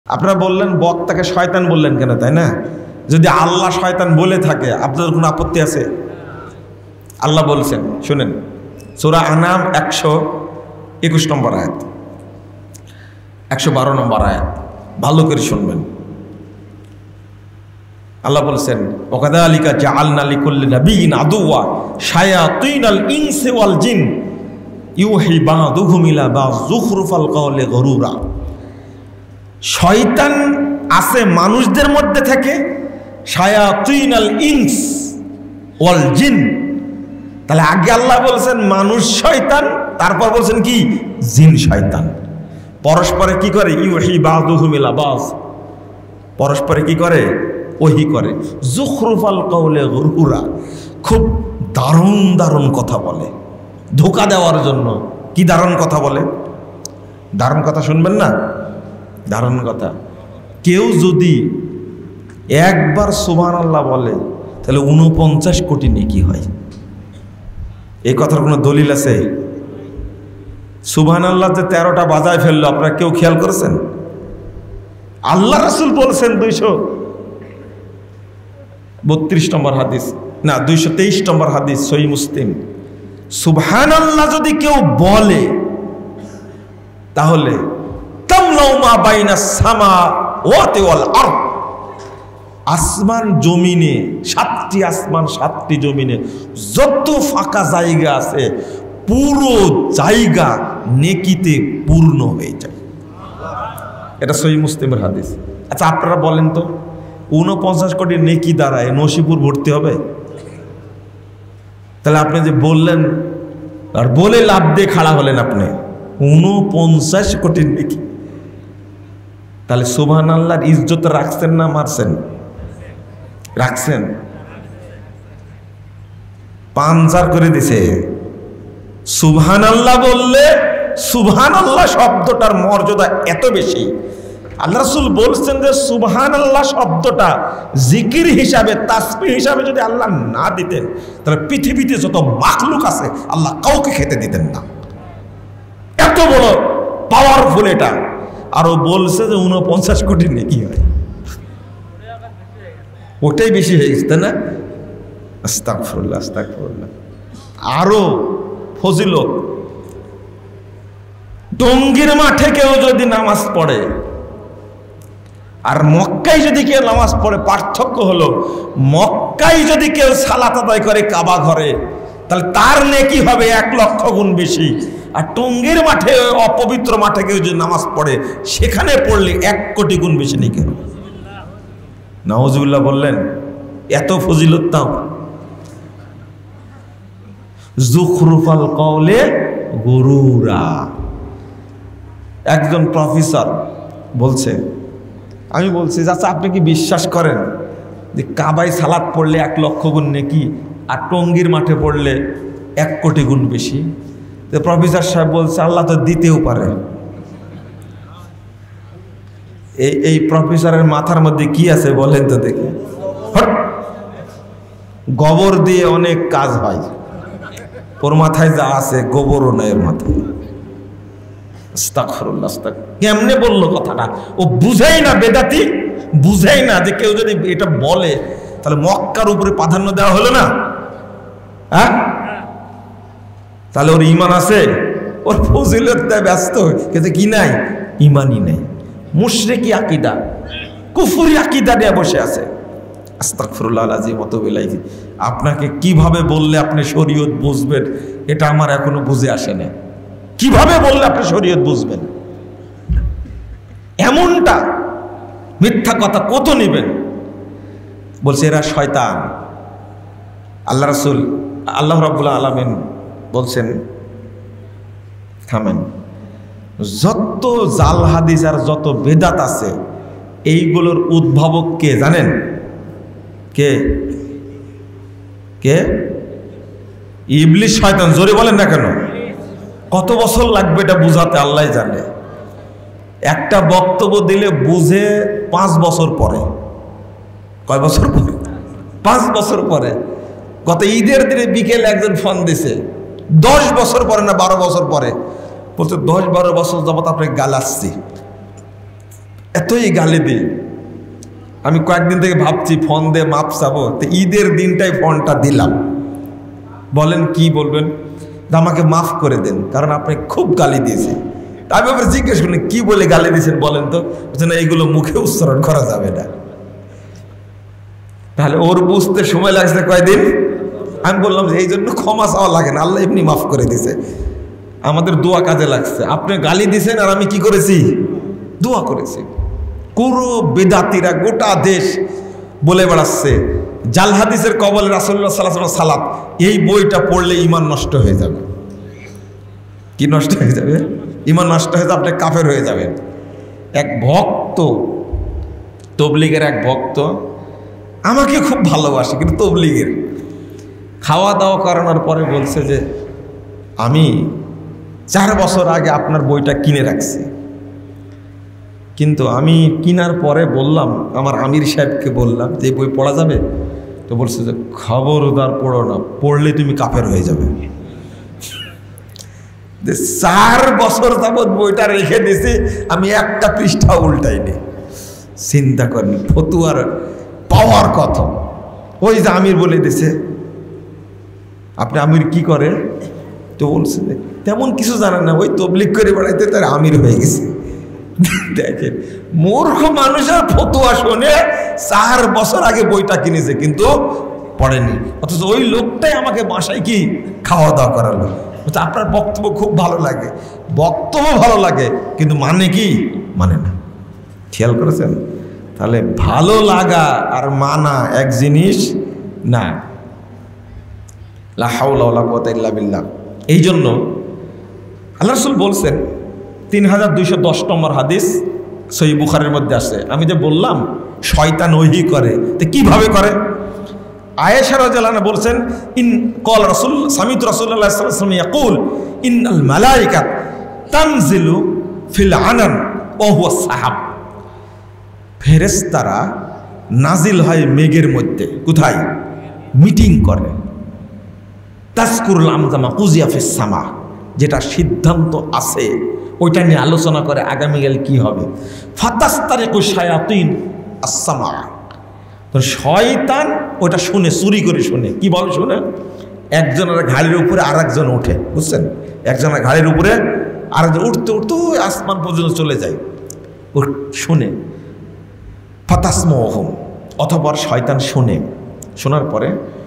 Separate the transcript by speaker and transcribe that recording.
Speaker 1: আপনারা বললেন বক্তাকে শয়তান বললেন কেন, তাই না? যদি আল্লাহ শয়তান বলে থাকে আপনাদের কোনো আপত্তি আছে? আল্লাহ বলছেন, শুনেন, সূরা আনাম 121 নম্বর আয়াত, 112 নম্বর আয়াত, ভালো করে শুনবেন। আল্লাহ বলছেন, ওয়াকাযালিকা জাআলনা লিকুল্লি নাবিয়্যিন আদুওয়া শায়াতিনাল ইনসি ওয়াল জিন ইউহি বা'দুহুম ইলা বা'দ যুখরুফাল কওলি গুরুরা। শয়তান আছে মানুষদের মধ্যে থেকে, শায়াতিনাল ইনস ওয়াল জিন। তাহলে আগে আল্লাহ বলছেন মানুষ শয়তান, তারপর বলছেন কি জিন শয়তান। পরস্পরে কি করে? ইউহি বা'দুহুম ইলা বা'দ, পরস্পরে কি করে? ওহি করে। যুখরুফাল কওলি গুরুরা, খুব দারুণ দারুণ কথা বলে ধোঁকা দেওয়ার জন্য। কি দারুণ কথা বলে? দারুণ কথা শুনবেন না? দারুণ কথা। কেউ যদি একবার সুবহানাল্লাহ বলে তাহলে 49 কোটি নেকি হয়। এই কথার কোনো দলিল আছে? সুবহানাল্লাহ যে 13টা বাজায় ফেললো, আপনারা কেউ খেয়াল করেছেন? আল্লাহ রাসূল বলছেন 232 নম্বর হাদিস, না 223 নম্বর হাদিস, সহিহ মুসলিম। সুবহানাল্লাহ যদি কেউ বলে তাহলে তামলাউ মা বাইনাস সামাওয়াতি ওয়াল আরদ, আসমান জমিনে, 7টি আসমান 7টি জমিনে যত ফাঁকা জায়গা আছে পুরো জায়গা নেকিতে পূর্ণ হয়ে যায়। এটা সহিহ মুসলিমের হাদিস। আচ্ছা আপনারা বলেন তো, 49 কোটি নেকি দ্বারায় নসিপুর ভর্তি হবে? তাহলে আপনি যে বললেন আর বলে লাভ দিয়ে খাড়া হলেন, আপনি 49 কোটি নেকি, তাহলে সুবহানাল্লাহর ইজ্জত রাখছেন না মারছেন? রাখছেন। পাঞ্জার করে দিছে। সুবহানাল্লাহ বললে, সুবহানাল্লাহ শব্দটার মর্যাদা এত বেশি, আল্লাহ রাসূল বলছেন যে সুবহানাল্লাহ শব্দটা জিকির হিসাবে, তাসবিহ হিসাবে যদি আল্লাহ না দিতেন তাহলে পৃথিবীতে যত মাখলুক আছে আল্লাহ কাউকে খেতে দিতেন না। এত বড় পাওয়ারফুল এটা। আরো বলছে যে 49 কোটি নেকি হয়, ওটাই বেশি হয়ে গেছে, তাই না? আস্তাগফিরুল্লাহ, আস্তাগফিরুল্লাহ। আরো ফজিলত, টঙ্গীর মাঠে কেউ যদি নামাজ পড়ে আর মক্কায় যদি কেউ নামাজ পড়ে, পার্থক্য হলো মক্কায় যদি কেউ সালাত আদায় করে কাবা ঘরে তাহলে তার নেকি হবে 1 লক্ষ গুণ বেশি, আর টঙ্গীর মাঠে, অপবিত্র মাঠে কেউ যদি নামাজ পড়ে সেখানে পড়লে 1 কোটি গুণ বেশি নেকি হবে। নাউজুবিল্লাহ বললেন, এত ফজিলত তাও। যুখরুফাল কওলি গুরুরা। একজন প্রফেসর বলছে, আমি বলছি চাচা আপনি কি বিশ্বাস করেন যে কাবায় সালাত পড়লে 1 লক্ষ গুণ নেকি আর টঙ্গীর মাঠে পড়লে 1 কোটি গুণ বেশি? তো প্রফেসর সাহেব বলছে আল্লাহ তো দিতেও পারে। এই প্রফেসরের মাথার মধ্যে কি আছে বলেন তো দেখি? গোবর দিয়ে অনেক কাজ হয়, ওর মাথায় যা আছে গোবরও নাই ওর মাথায়। আস্তাগফিরুল্লাহ, আস্তাগফিরুল্লাহ। কেমনে বললো কথাটা? ও বুঝেই না, বেদাতি বুঝেই না যে কেউ যদি এটা বলে তাহলে মক্কার উপরে প্রাধান্য দেওয়া হলো না? হ্যাঁ, তাহলে ওর ঈমান আছে? ওর ফজিলত দেয় ব্যস্ত, কিন্তু কি নাই? ঈমানই নেই। মুশরিকি আকীদা, কুফরি আকীদা নিয়ে বসে আছে। আস্তাগফিরুল্লাহ আল-আযীম ওয়া তুবু ইলাইহি। আপনাকে কিভাবে বললে আপনি শরীয়ত বুঝবেন এটা আমার এখনো বুঝে আসে না। কিভাবে বললে আপনি শরীয়ত বুঝবেন? এমনটা মিথ্যা কথা কত নেবেন? বলছে এরা শয়তান। আল্লাহ রাসূল, আল্লাহ রাব্বুল আলামিন বলছেন, থামেন, যত জাল হাদিস আর যত বেদাত আছে এইগুলোর উদ্ভাবক কে জানেন? কে? কে? ইবলিস, শয়তান। জোরে বলেন না কেন? কত বছর লাগবে এটা বুঝাতে আল্লাহ জানে। একটা বক্তব্য দিলে বুঝে 5 বছর পরে। কয় বছর পরে? 5 বছর পরে। গত ঈদের দিনে বিকেলে একজন ফোন দিছে, 10 বছর পরে না 12 বছর পরে, বলছে 10-12 বছর যাবত আপনাকে গালাচ্ছি, এতই গালি দিই। আমি কয়েকদিন থেকে ভাবছি ফোন দিয়ে মাপ চাবো, তো ঈদের দিনটাই ফোনটা দিলাম। বলেন কি বলবেন? আমাকে মাফ করে দেন, কারণ আপনি খুব গালি দিয়েছে। আমি আবার জিজ্ঞেস করলেন কি বলে গালি দিয়েছেন বলেন তো? না, এইগুলো মুখে উচ্চারণ করা যাবে না। তাহলে ওর বুঝতে সময় লাগছে কয়দিন? আমি বললাম যে এই জন্য ক্ষমা চাওয়া লাগে না, আল্লাহ এমনি মাফ করে দিছে। আমাদের দোয়া কাজে লাগছে। আপনি গালি দিছেন আর আমি কি করেছি? দোয়া করেছি। পুরো বেদাতিরা গোটা দেশ বলে বেড়াচ্ছে জাল হাদিসের কবলে রাসূলুল্লাহ সাল্লাল্লাহু আলাইহি ওয়াসাল্লাম সালাত, এই বইটা পড়লে ঈমান নষ্ট হয়ে যাবে। কি নষ্ট হয়ে যাবে? ঈমান নষ্ট হয়ে যাবে, আপনি কাফের হয়ে যাবেন। এক ভক্ত, তবলিগের এক ভক্ত আমাকে খুব ভালোবাসে, কিন্তু তবলিগের খাওয়া দাওয়া করানোর পরে বলছে যে আমি 4 বছর আগে আপনার বইটা কিনে রাখছি, কিন্তু আমি কেনার পরে বললাম আমার আমির সাহেবকে বললাম যে বই পড়া যাবে, তো বলছে যে খবরদার পড়ো না, পড়লে তুমি কাফের হয়ে যাবে। 4 বছর যাবৎ বইটা রেখে দিয়েছি, আমি একটা পৃষ্ঠা উল্টাইনি। চিন্তা করেন ফতুয়ার পাওয়ার কথা। ওই যে আমির বলে দিছে। আপনি আমির কি করে? তো বলছে যে তেমন কিছু জানেন না, ওই তবলিগ করে বেড়াইতে তার আমির হয়ে গেছে। দেখেন মূর্খ মানুষের ফতুয়া শুনে 4 বছর আগে বইটা কিনেছে কিন্তু পড়েনি, অথচ ওই লোকটাই আমাকে বাসায় কি খাওয়া দাওয়া করালো। আপনার বক্তব্য খুব ভালো লাগে, বক্তব্য ভালো লাগে, কিন্তু মানে কি? মানে না। খেয়াল করেছেন? তাহলে ভালো লাগা আর মানা এক জিনিস না। লা হাওলা ওয়ালা কুওয়াতা ইল্লা বিল্লাহ। এই জন্য আল্লাহ রাসূল বলছেন 3210 নম্বর হাদিস সহিহ বুখারীর মধ্যে আছে। আমি যে বললাম শয়তান ওহী করে, তো কিভাবে করে? আয়েশা রাদিয়াল্লাহু আনহা বলছেন ইন ক্বাল রাসূল সামিতু রাসূলুল্লাহ সাল্লাল্লাহু আলাইহি ওয়াসাল্লাম ইয়াকুল ইন্নাল মালায়েকাত তানজিলু ফিল আনান ওয়া হুয়া সাহাব। ফেরেশতারা নাজিল হয় মেঘের মধ্যে। কোথায়? মিটিং করে। তাজকুরুল আমজামা কুজিয়া ফিস সামা, যেটা সিদ্ধান্ত আছে ওইটা নিয়ে আলোচনা করে আগামীকাল কি হবে। ফাতাস্তারিকু শায়াতিন আস-সামা, তো শয়তান ওটা শুনে, চুরি করে শুনে। কিভাবে শুনে? একজনের ঘাড়ির উপরে আর একজন ওঠে, বুঝছেন? একজনের ঘাড়ির উপরে আর একজন উঠতে উঠতে আসমান পর্যন্ত চলে যায়, ও শুনে। ফাতাসমুহুম, অতঃপর শয়তান শুনে, শোনার পরে